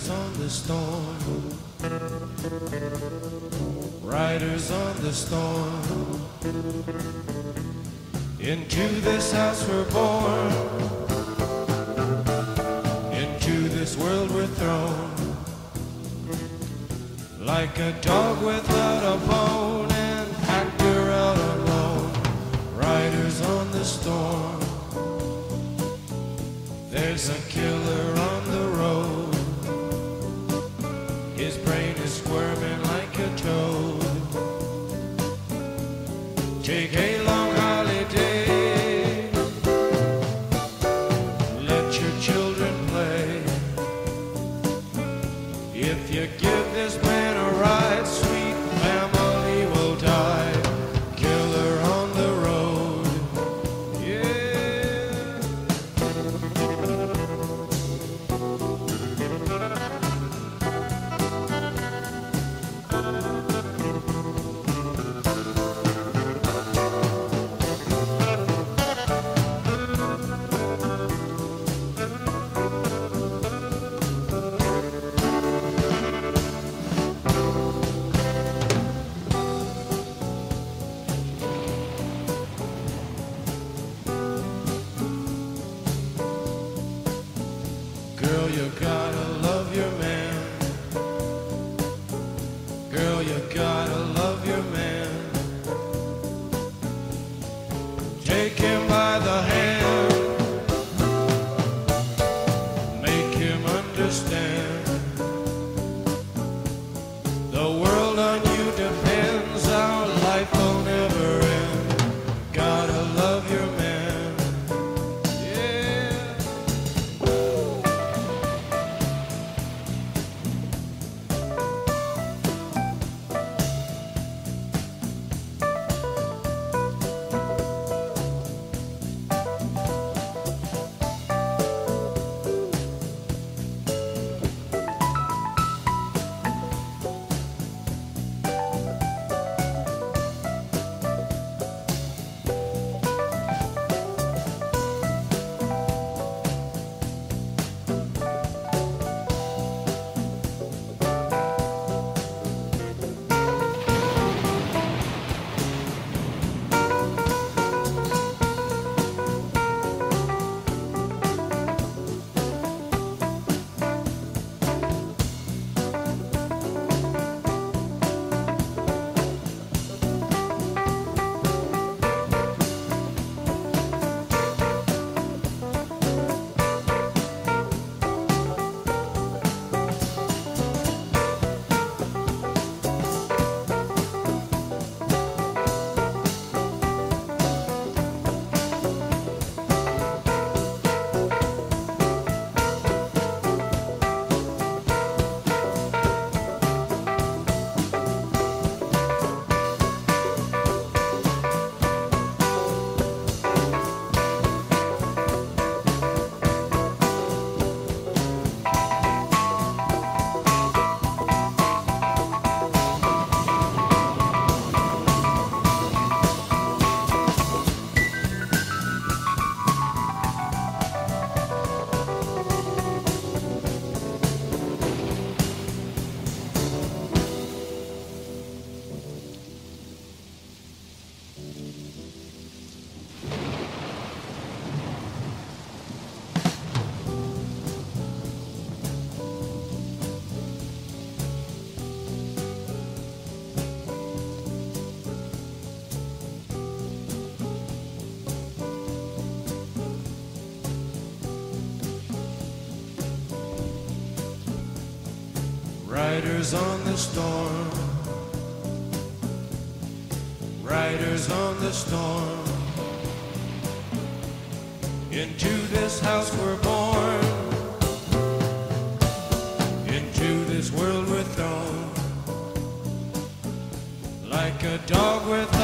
Riders on the storm, riders on the storm. Into this house we're born, into this world we're thrown. Like a dog without a bone, an actor out alone. Riders on the storm. There's a killer on the road. His brain is squirming like a toad. Take a long holiday. Let your children play. If you give this man a ride, sweet family will die. Killer on the road, yeah. Girl, you gotta love your man. Girl, you gotta love your man. Take him by the hand. Make him understand. The world on you depends. Our life will never end. Gotta love your man. Riders on the storm, riders on the storm. Into this house we're born, into this world we're thrown. Like a dog with